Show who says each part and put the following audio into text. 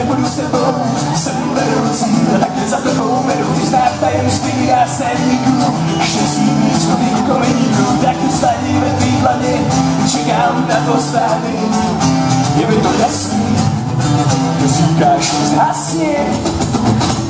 Speaker 1: nebudu s tebou, jsem vedoucí, a takhle za tebou vedoucí znát tajemství, já jsem nikdo, štěstí víc chodí komeníku, tak to staní ve tvý dlani, čekám na to stány, je mi to jasný, to říkáš zhasni.